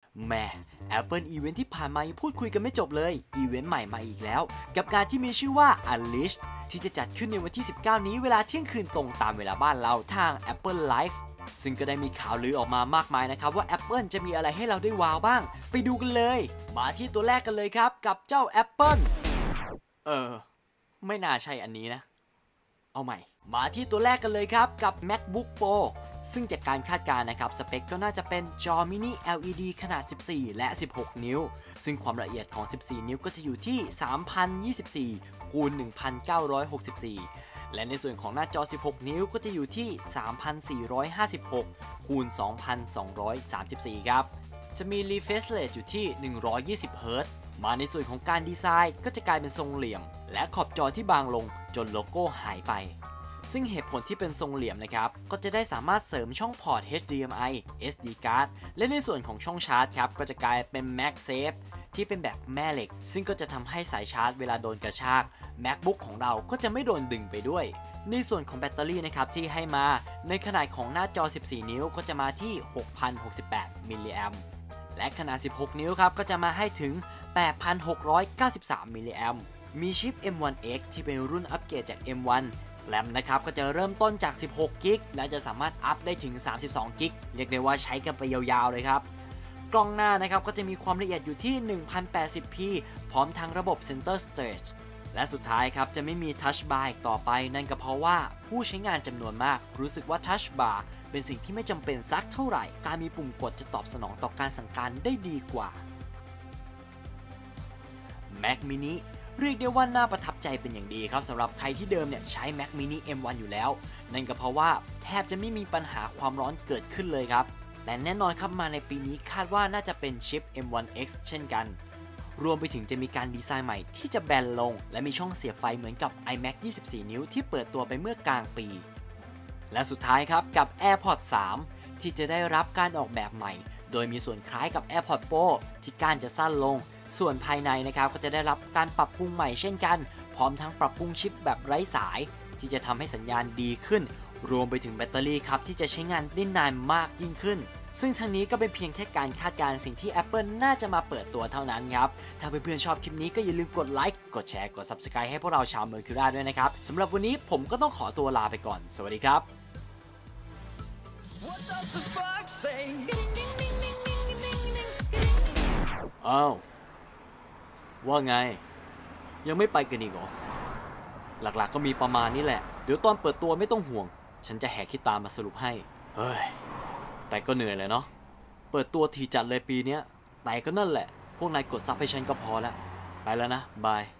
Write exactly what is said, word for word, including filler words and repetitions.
แหม่ Apple Event ที่ผ่านมายังพูดคุยกันไม่จบเลยอีเวนต์ใหม่มาอีกแล้วกับงานที่มีชื่อว่า Unleash ที่จะจัดขึ้นในวันที่สิบเก้านี้เวลาเที่ยงคืนตรงตามเวลาบ้านเราทาง Apple Live ซึ่งก็ได้มีข่าวลือออกมามากมายนะครับว่า Apple จะมีอะไรให้เราได้ว้าวบ้างไปดูกันเลยมาที่ตัวแรกกันเลยครับกับเจ้า Apple เออไม่น่าใช่อันนี้นะเอาใหม่มาที่ตัวแรกกันเลยครับกับ MacBook Pro ซึ่งจากการคาดการณ์นะครับสเปคก็น่าจะเป็นจอมินิ แอล อี ดี ขนาดสิบสี่และสิบหกนิ้วซึ่งความละเอียดของสิบสี่นิ้วก็จะอยู่ที่ สามพันยี่สิบสี่ คูณ หนึ่งพันเก้าร้อยหกสิบสี่ และในส่วนของหน้าจอสิบหกนิ้วก็จะอยู่ที่ สามพันสี่ร้อยห้าสิบหก คูณ สองพันสองร้อยสามสิบสี่ ครับจะมี refresh rate อยู่ที่ หนึ่งร้อยยี่สิบ เฮิร์ตซ์ มาในส่วนของการดีไซน์ก็จะกลายเป็นทรงเหลี่ยมและขอบจอที่บางลงจนโลโก้หายไปซึ่งเหตุผลที่เป็นทรงเหลี่ยมนะครับก็จะได้สามารถเสริมช่องพอร์ต เอช ดี เอ็ม ไอ เอส ดี card และในส่วนของช่องชาร์จครับก็จะกลายเป็น MagSafe ที่เป็นแบบแม่เหล็กซึ่งก็จะทำให้สายชาร์จเวลาโดนกระชาก MacBook ของเราก็จะไม่โดนดึงไปด้วยในส่วนของแบตเตอรี่นะครับที่ให้มาในขนาดของหน้าจอสิบสี่นิ้วก็จะมาที่ หกพันหกสิบแปด มิลลิแอมป์และขนาดสิบหกนิ้วครับก็จะมาให้ถึง แปดพันหกร้อยเก้าสิบสาม มิลลิแอมป์มีชิป เอ็ม วัน เอ็กซ์ ที่เป็นรุ่นอัปเกรดจาก เอ็ม วันแรมนะครับก็จะเริ่มต้นจากสิบหกกิกและจะสามารถอัพได้ถึงสามสิบสองกิกเรียกได้ว่าใช้กันไปยาวๆเลยครับกล้องหน้านะครับก็จะมีความละเอียดอยู่ที่ หนึ่งพันแปดสิบพี พร้อมทั้งระบบ Center Stage และสุดท้ายครับจะไม่มี Touch Bar อีกต่อไปนั่นก็เพราะว่าผู้ใช้งานจำนวนมากรู้สึกว่า Touch Bar เป็นสิ่งที่ไม่จำเป็นสักเท่าไหร่การมีปุ่มกดจะตอบสนองต่อการสั่งการได้ดีกว่า Mac Miniเรียกได้ว่าน่าประทับใจเป็นอย่างดีครับสำหรับใครที่เดิมเนี่ยใช้ Mac Mini เอ็ม วัน อยู่แล้วนั่นก็เพราะว่าแทบจะไม่มีปัญหาความร้อนเกิดขึ้นเลยครับแต่แน่นอนครับมาในปีนี้คาดว่าน่าจะเป็นชิป เอ็ม วัน เอ็กซ์ เช่นกันรวมไปถึงจะมีการดีไซน์ใหม่ที่จะแบนลงและมีช่องเสียบไฟเหมือนกับ iMac ยี่สิบสี่นิ้วที่เปิดตัวไปเมื่อกลางปีและสุดท้ายครับกับ AirPods สาม ที่จะได้รับการออกแบบใหม่โดยมีส่วนคล้ายกับ AirPods Pro ที่ก้านจะสั้นลงส่วนภายในนะครับก็จะได้รับการปรับปรุงใหม่เช่นกันพร้อมทั้งปรับปรุงชิปแบบไร้สายที่จะทำให้สัญญาณดีขึ้นรวมไปถึงแบตเตอรี่ครับที่จะใช้งานได้นานมากยิ่งขึ้นซึ่งทั้งนี้ก็เป็นเพียงแค่การคาดการณ์สิ่งที่ Apple น่าจะมาเปิดตัวเท่านั้นครับถ้าเพื่อนๆชอบคลิปนี้ก็อย่าลืมกดไลค์กดแชร์กด Subscribe ให้พวกเราชาวเมอร์คิวราด้วยนะครับสำหรับวันนี้ผมก็ต้องขอตัวลาไปก่อนสวัสดีครับอ้าวว่าไงยังไม่ไปกันอีกเหรอหลักๆก็มีประมาณนี้แหละเดี๋ยวตอนเปิดตัวไม่ต้องห่วงฉันจะแหกขี้ตามาสรุปให้เฮ้ยแต่ก็เหนื่อยเลยเนาะเปิดตัวทีจัดเลยปีนี้แต่ก็นั่นแหละพวกนายกดซับให้ฉันก็พอแล้วไปแล้วนะบาย